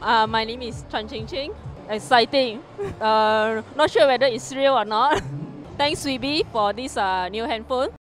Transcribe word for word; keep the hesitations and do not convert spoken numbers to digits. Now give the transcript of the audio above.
Uh, my name is Ching Ching. Exciting. Uh, not sure whether it's real or not. Thanks, webe, for this uh, new handphone.